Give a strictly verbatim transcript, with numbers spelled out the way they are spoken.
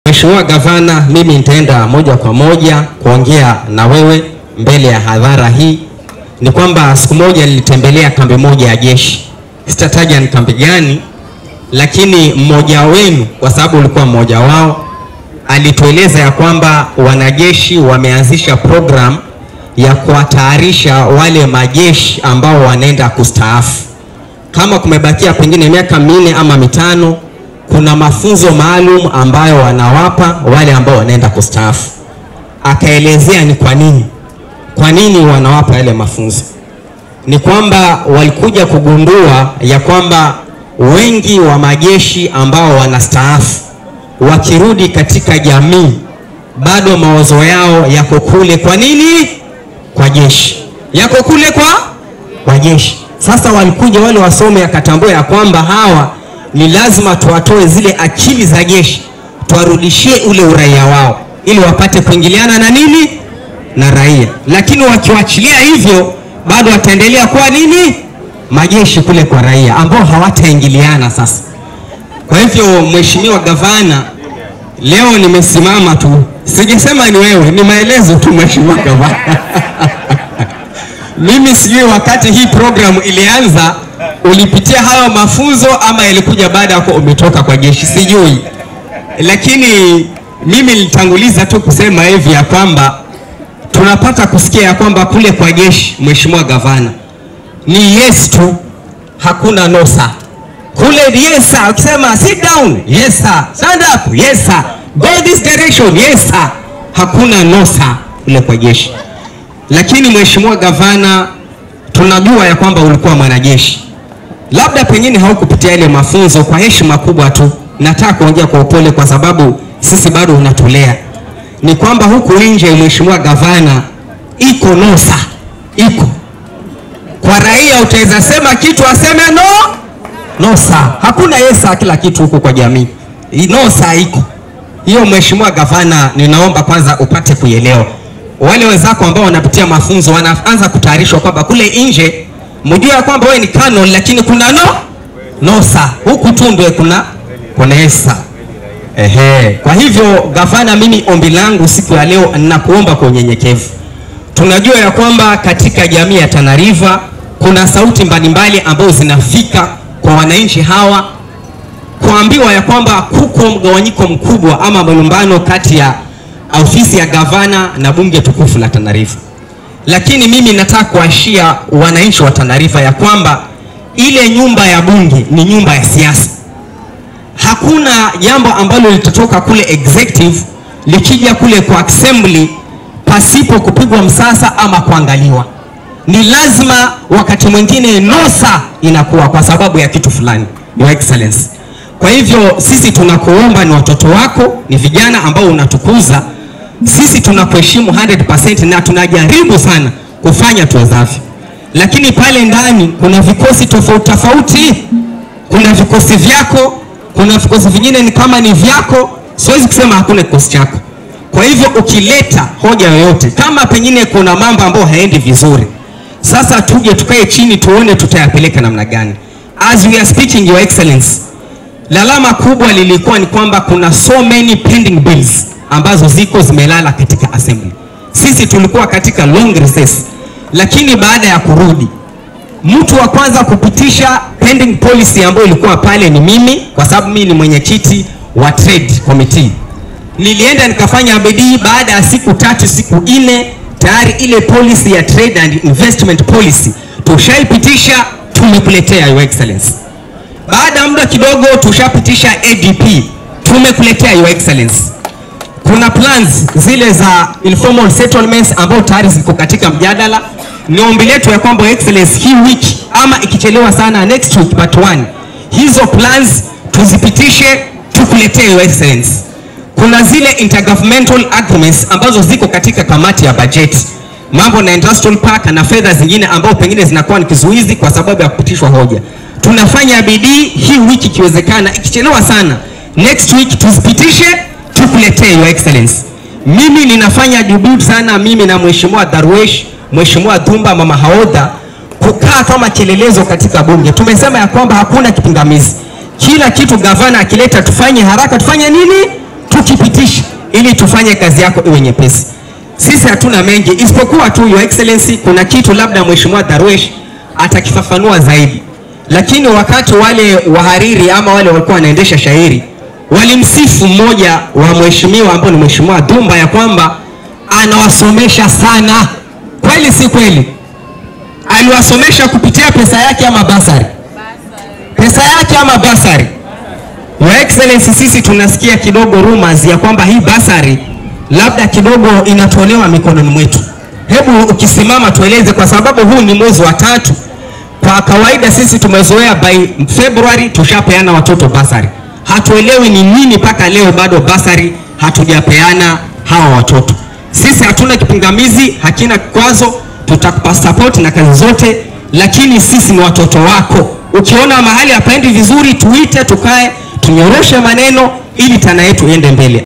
Mheshimiwa Gavana, mimi nitaenda moja kwa moja kuongea na wewe mbele ya hadhara hii. Ni kwamba siku moja nilitembelea kambi moja ya jeshi. Sitataja ni kambi gani, lakini mmoja wenu, kwa sababu ulikuwa mmoja wao, alitueleza ya kwamba wanajeshi wameanzisha program ya kuwatayarisha wale majeshi ambao wanaenda kustaafu. Kama kumebakia pengine miaka minne ama mitano, kuna mafunzo maalum ambayo wanawapa wale ambao wanaenda kustaafu. Akaelezea ni kwa nini. Kwa nini wanawapa yale mafunzo? Ni kwamba walikuja kugundua ya kwamba wengi wa majeshi ambao wanastaafu wakirudi katika jamii bado mawazo yao yako kule. Kwa nini? Kwa jeshi. Yako kule kwa kwa jeshi. Sasa walikuja wale wasome akatambua ya kwamba hawa ni lazima tuwatoe zile akili za jeshi, tuwarudishie ule uraia wao ili wapate kuingiliana na nini? Na raia. Lakini wakiwachilia hivyo bado wataendelea kwa nini? Majeshi kule kwa raia ambao hawataingiliana sasa. Kwa hivyo Mheshimiwa Gavana, leo nimesimama tu, sijasema ni wewe, ni maelezo tu Mheshimiwa Gavana. Mimi sijui wakati hii program ilianza ulipitia hayo mafunzo ama ilikuja baada ya umetoka kwa jeshi, sijui. Lakini mimi nilitanguliza tu kusema hivi ya kwamba tunapata kusikia ya kwamba kule kwa jeshi, Mheshimiwa Gavana, ni yes tu, hakuna no sir. Kule yes sir, ukisema sit down, yes sir. Stand up, yes sir. Go this direction, yes sir. Hakuna no sir kule kwa jeshi. Lakini Mheshimiwa Gavana, tunajua ya kwamba ulikuwa mwanajeshi. Labda pengine haukupitia ile mafunzo. Kwa heshima kubwa tu nataka kuongea kwa upole kwa sababu sisi bado unatulea. Ni kwamba huku nje Mheshimiwa Gavana iko no sir. Iko. Kwa raia utaweza sema kitu aseme no? No sir. Hakuna yes sir kila kitu huku kwa jamii. No sir iko. Hiyo Mheshimiwa Gavana ninaomba kwanza upate kuelewa. Wale wenzako ambao wanapitia mafunzo wanaanza kutayarishwa kwamba kule nje mjue kwamba wewe ni canon, lakini kuna no no sir. Huku tu ndio kuna kuna yes sir. Ehe. Kwa hivyo Gavana, mimi ombi langu siku ya leo ninakuomba kwa unyenyekevu. Tunajua ya kwamba katika jamii ya Tana River kuna sauti mbalimbali ambazo zinafika kwa wananchi hawa kuambiwa ya kwamba kuko mgawanyiko mkubwa ama malumbano kati ya ofisi ya gavana na bunge tukufu la Tana River. Lakini mimi nataka kuashia wananchi wa Tana River ya kwamba ile nyumba ya bunge ni nyumba ya siasa. Hakuna jambo ambalo litatoka kule executive likija kule kwa assembly pasipo kupigwa msasa ama kuangaliwa. Ni lazima wakati mwingine nosa inakuwa kwa sababu ya kitu fulani, Your Excellency. Kwa hivyo sisi tunakuomba, ni watoto wako, ni vijana ambao unatukuza. Sisi tunakuheshimu one hundred percent na tunajaribu sana kufanya tuwezavyo. Lakini pale ndani kuna vikosi tofauti tofauti. Kuna vikosi vyako, kuna vikosi vingine ni kama ni vyako. Siwezi kusema hakuna kikosi chako. Kwa hivyo ukileta hoja yoyote, kama pengine kuna mambo ambayo haendi vizuri, sasa tuje tukae chini tuone tutayapeleka namna gani. As we are speaking, Your Excellency, lalama kubwa lilikuwa ni kwamba kuna so many pending bills ambazo ziko zimelala katika assembly. Sisi tulikuwa katika long recess, lakini baada ya kurudi, mtu wa kwanza kupitisha pending policy ambayo ilikuwa pale ni mimi, kwa sababu mimi ni mwenyekiti wa trade committee. Nilienda nikafanya bidii, baada ya siku tatu siku nne tayari ile policy ya trade and investment policy tushaipitisha, tumekuletea Your Excellency. Baada muda kidogo tushapitisha A D P, tumekuletea Your Excellency. Kuna plans zile za informal settlements ambao tayari ziko katika mjadala. Ni ombi letu ya kwamba Your Excellency, hii wiki ama ikichelewa sana next week part one, hizo plans tuzipitishe tukuletee Your Excellency. Kuna zile intergovernmental agreements ambazo ziko katika kamati ya budget, mambo na industrial park na fedha zingine ambao pengine zinakuwa ni kizuizi kwa sababu ya kupitishwa hoja. Tunafanya bidii hii wiki ikiwezekana, ikichelewa sana next week tuzipitishe tukuletee Your Excellency. Mimi ninafanya juhudi sana, mimi na Mheshimiwa Darwesh, Mheshimiwa Dhumba, Mama Haoda, kukaa kama kielelezo katika bunge. Tumesema ya kwamba hakuna kipingamizi. Kila kitu gavana akileta tufanye haraka, tufanye nini? Tukipitisha. ili tufanye kazi yako iwe nyepesi. Sisi hatuna mengi isipokuwa tu Your Excellency, kuna kitu labda Mheshimiwa Darwesh atakifafanua zaidi. Lakini wakati wale wahariri ama wale walikuwa wanaendesha shairi walimsifu mmoja wa mheshimiwa ambao ni Mheshimiwa Dumba ya kwamba anawasomesha sana. Kweli si kweli? Aliwasomesha kupitia pesa yake ama basari? Pesa yake ama basari? Your Excellency, sisi tunasikia kidogo rumors ya kwamba hii basari labda kidogo inatolewa mikononi mwetu. Hebu ukisimama tueleze, kwa sababu huu ni mwezi wa tatu. Kwa kawaida sisi tumezoea by February tushapeana watoto basari. Hatuelewi ni nini mpaka leo bado basari hatujapeana hawa watoto. Sisi hatuna kipingamizi, hakina kwazo, tutakupa support na kazi zote, lakini sisi ni watoto wako. Ukiona mahali hapaendi vizuri tuite, tukae, tunyoroshe maneno ili Tana yetu iende mbele.